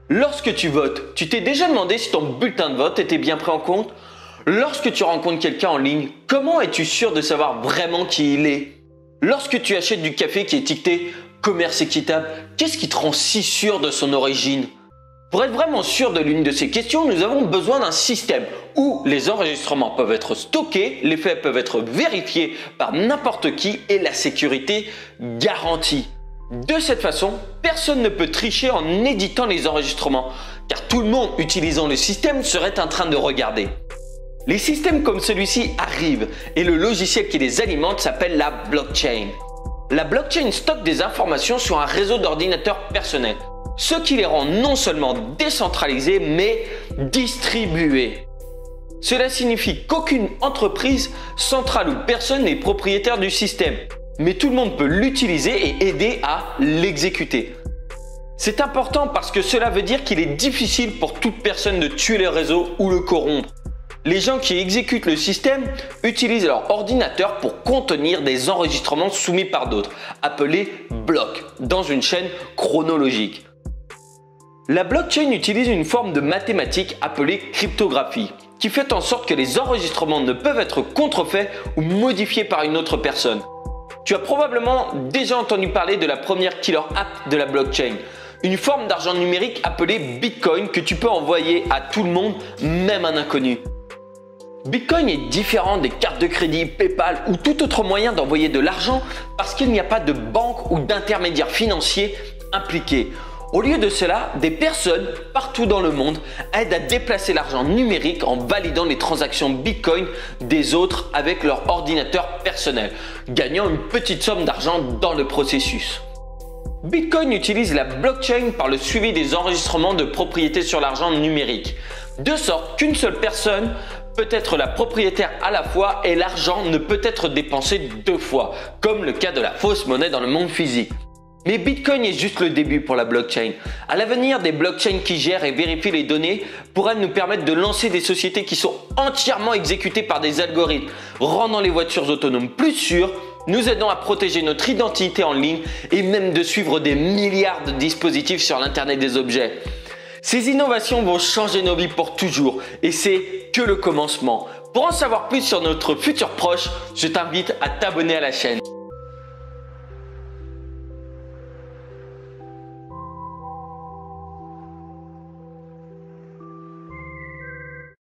Lorsque tu votes, tu t'es déjà demandé si ton bulletin de vote était bien pris en compte? Lorsque tu rencontres quelqu'un en ligne, comment es-tu sûr de savoir vraiment qui il est? Lorsque tu achètes du café qui est étiqueté commerce équitable, qu'est-ce qui te rend si sûr de son origine? Pour être vraiment sûr de l'une de ces questions, nous avons besoin d'un système où les enregistrements peuvent être stockés, les faits peuvent être vérifiés par n'importe qui et la sécurité garantie. De cette façon, personne ne peut tricher en éditant les enregistrements, car tout le monde utilisant le système serait en train de regarder. Les systèmes comme celui-ci arrivent et le logiciel qui les alimente s'appelle la blockchain. La blockchain stocke des informations sur un réseau d'ordinateurs personnels, ce qui les rend non seulement décentralisés mais distribués. Cela signifie qu'aucune entreprise, centrale ou personne n'est propriétaire du système, mais tout le monde peut l'utiliser et aider à l'exécuter. C'est important parce que cela veut dire qu'il est difficile pour toute personne de tuer le réseau ou le corrompre. Les gens qui exécutent le système utilisent leur ordinateur pour contenir des enregistrements soumis par d'autres, appelés blocs, dans une chaîne chronologique. La blockchain utilise une forme de mathématiques appelée cryptographie, qui fait en sorte que les enregistrements ne peuvent être contrefaits ou modifiés par une autre personne. Tu as probablement déjà entendu parler de la première killer app de la blockchain, une forme d'argent numérique appelée Bitcoin que tu peux envoyer à tout le monde, même un inconnu. Bitcoin est différent des cartes de crédit, PayPal ou tout autre moyen d'envoyer de l'argent parce qu'il n'y a pas de banque ou d'intermédiaire financier impliqué. Au lieu de cela, des personnes partout dans le monde aident à déplacer l'argent numérique en validant les transactions Bitcoin des autres avec leur ordinateur personnel, gagnant une petite somme d'argent dans le processus. Bitcoin utilise la blockchain par le suivi des enregistrements de propriété sur l'argent numérique, de sorte qu'une seule personne peut être la propriétaire à la fois et l'argent ne peut être dépensé deux fois, comme le cas de la fausse monnaie dans le monde physique. Mais Bitcoin est juste le début pour la blockchain. À l'avenir, des blockchains qui gèrent et vérifient les données pourraient nous permettre de lancer des sociétés qui sont entièrement exécutées par des algorithmes, rendant les voitures autonomes plus sûres, nous aidant à protéger notre identité en ligne et même de suivre des milliards de dispositifs sur l'Internet des objets. Ces innovations vont changer nos vies pour toujours et c'est que le commencement. Pour en savoir plus sur notre futur proche, je t'invite à t'abonner à la chaîne.